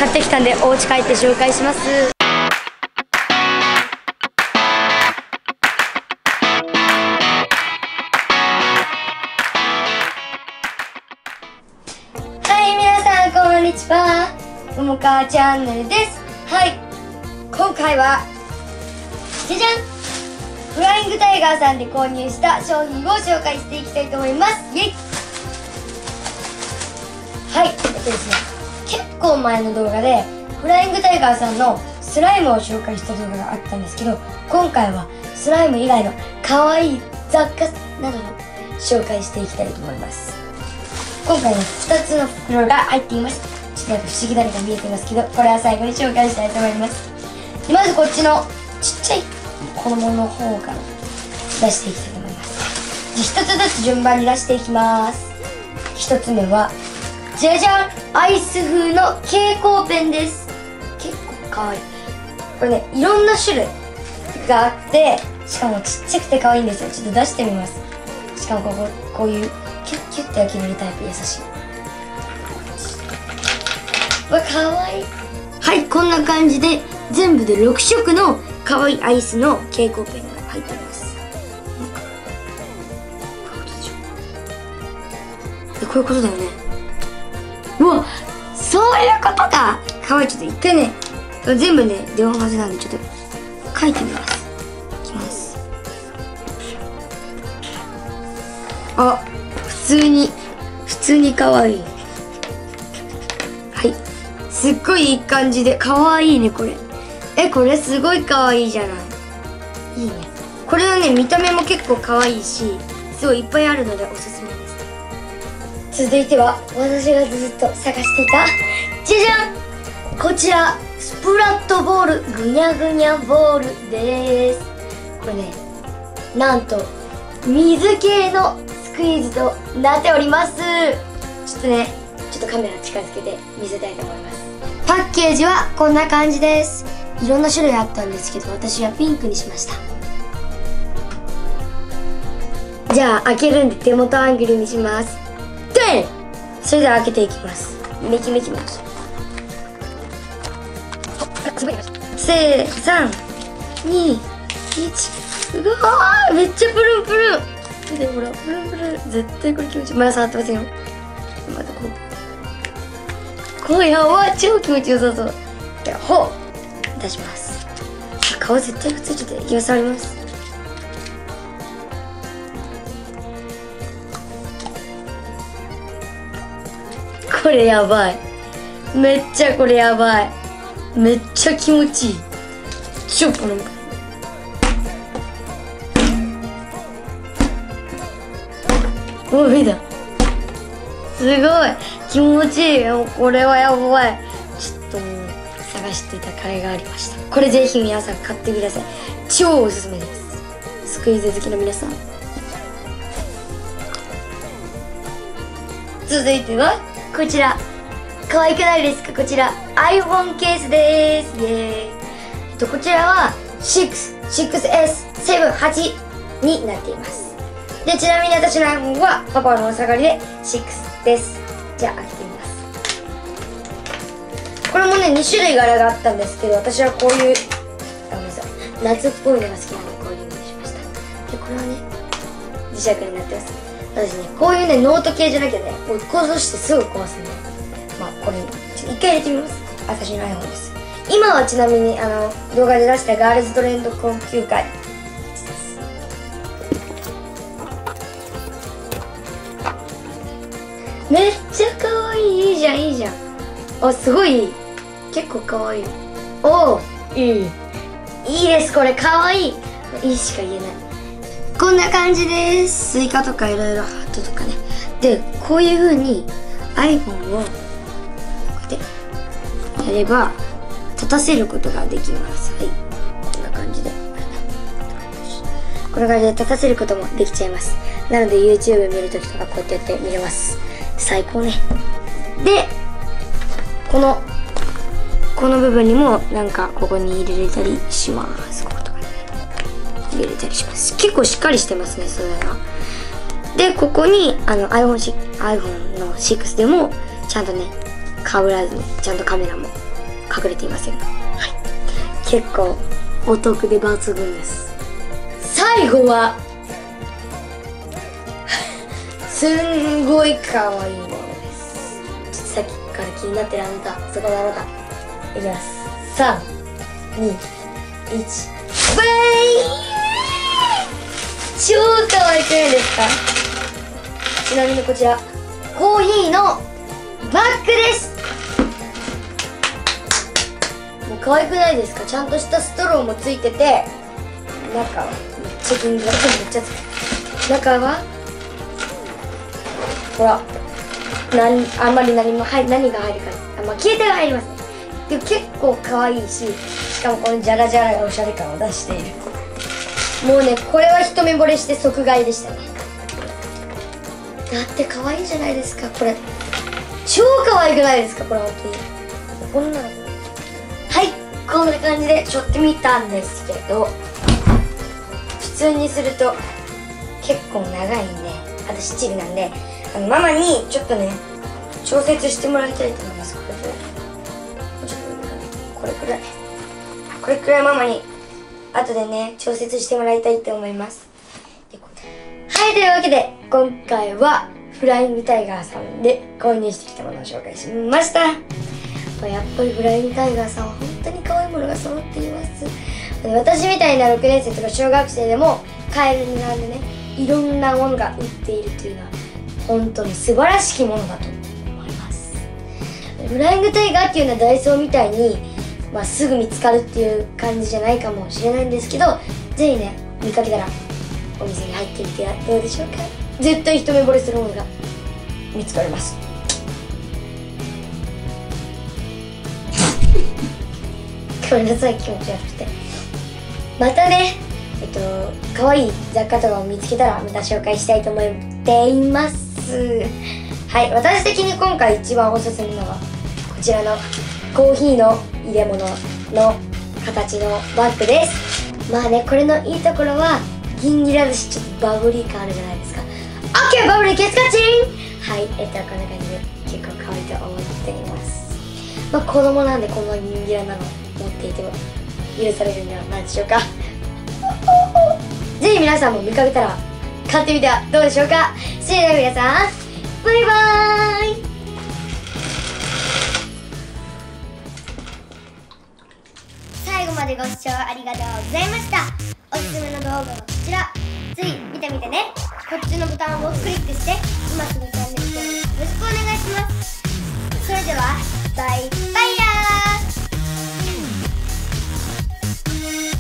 買ってきたんで、お家帰って紹介します。はい、皆さんこんにちは。ともかチャンネルです。はい、今回はじゃじゃん、フライングタイガーさんで購入した商品を紹介していきたいと思います。イエイ。はい、ですね、結構前の動画でフライングタイガーさんのスライムを紹介した動画があったんですけど、今回はスライム以外の可愛い雑貨などを紹介していきたいと思います。今回ね、2つの袋が入っています。ちょっとなんか不思議なのが見えてますけど、これは最後に紹介したいと思います。まずこっちのちっちゃい子供の方から出していきたいと思います。じゃあ1つずつ順番に出していきます。1つ目はじゃじゃん、アイス風の蛍光ペンです。結構可愛い。これね、いろんな種類があって、しかもちっちゃくて可愛いんですよ。ちょっと出してみます。しかもこういうキュッキュッて開けれるタイプ、優しい。うわ、可愛い。はい、こんな感じで全部で6色の可愛いアイスの蛍光ペンが入っています。こういうことだよね。うわ、そういうことか。かわいい。ちょっと一回ね、全部ね、電話はずなんで、ちょっと書いてみます。いきます。あ、普通にかわいい。はい。すっごいいい感じで、かわいいね、これ。これすごいかわいいじゃない。いいね。これはね、見た目も結構かわいいし、すごいいっぱいあるのでおすすめです。続いては私がずっと探していたじゃじゃん、こちらスプラットボールぐにゃぐにゃボールです。これね、なんと水系のスクイーズとなっております。ちょっとカメラ近づけて見せたいと思います。パッケージはこんな感じです。いろんな種類あったんですけど、私はピンクにしました。じゃあ開けるんで手元アングルにします。それでは開けていきます。めきめきます。せー、3、2、1。うわー、めっちゃプルンプルン。見て、ほら、プルンプルン。絶対これ気持ちいい。まだ触ってませんよ。またこれやばい、超気持ちよさそう。では、ほう出します。顔絶対くっついちゃって、いきます、触ります。これやばい。めっちゃこれやばい。めっちゃ気持ちいい。超このおいだ。すごい気持ちいい。もうこれはやばい。ちょっともう探していた甲斐がありました。これぜひ皆さん買ってください。超おすすめです。スクイーズ好きの皆さん。続いてはこちら、可愛くないですか。こちら iPhone ケースです。イエーイ。こちらは 6S7、8になっています。で、ちなみに私の iPhone はパパのお下がりで6です。じゃあ開けてみます。これもね、2種類柄があったんですけど、私はこういうごめんなさい、夏っぽいのが好きなんでこういうのにしました。で、これはね、磁石になってます。私ね、こういうね、ノート系じゃなきゃね、もうこうしてすぐ壊すね。まあ、これ、ちょっと一回入れてみます。私の iPhone です。今はちなみに、動画で出したガールズトレンド研究会。めっちゃ可愛い。いいじゃん、いいじゃん。あ、すごいいい。結構可愛い。おー、いい。いいです、これ可愛い。いいしか言えない。こんな感じです。スイカとかいろいろハートとかね。で、こういう風に iPhone をこうやってやれば立たせることができます。はい。こんな感じで。こんな感じで立たせることもできちゃいます。なので YouTube 見るときとかこうやってやって見れます。最高ね。で、この部分にもなんかここに入れれたりします。入れたりします。結構しっかりしてますね、それが。で、ここにiPhone の6でもちゃんとね、かぶらずにちゃんとカメラも隠れていません。はい、結構お得で抜群です。最後はすんごい可愛いものです。ちょっとさっきから気になってるあなた、そこのあなた、いきます。3、2、1、バイ超可愛くないですか？ちなみにこちらコーヒーのバッグです。もう可愛くないですか？ちゃんとしたストローもついてて、中はめっちゃ銀色、めっちゃつく。中はほら、あんまり何が入るか、消えてが入りますね。でも結構可愛いし、しかもこのジャラジャラがおしゃれ感を出している。もうね、これは一目惚れして即買いでしたね。だって可愛いじゃないですか、これ。超可愛くないですか、これ本当に。こんなの。はい、こんな感じで背負ってみたんですけど、普通にすると結構長いんで、私チビなんで、ママにちょっとね、調節してもらいたいと思います。これくらいママに後でね、調節してもらいたいと思います。はい、というわけで今回はフライングタイガーさんで購入してきたものを紹介しました。やっぱりフライングタイガーさんは本当に可愛いものが揃っています。私みたいな6年生とか小学生でも買える値段でね、いろんなものが売っているというのは本当に素晴らしきものだと思います。フライングタイガーっていうのはダイソーみたいに、すぐ見つかるっていう感じじゃないかもしれないんですけど、ぜひね、見かけたらお店に入ってみてはどうでしょうか。絶対一目惚れするものが見つかります。ごめんなさい、気持ち悪くて。またね、可愛い雑貨とかを見つけたらまた紹介したいと思っています。はい、私的に今回一番おすすめなのはこちらのコーヒーの入れ物の形のバッグです。これのいいところは銀ギラだし、ちょっとバブリー感あるじゃないですか。OK、バブリーケツカチン。はい、こんな感じで結構可愛いと思っています。子供なんでこんな銀ギラなの持っていても許されるんではないでしょうか。ぜひ皆さんも見かけたら買ってみてはどうでしょうか。それでは皆さん、バイバーイ。最後までご視聴ありがとうございました。おすすめの動画はこちら。ぜひ見てみてね。こっちのボタンをクリックして今すぐチャンネル登録よろしくお願いします。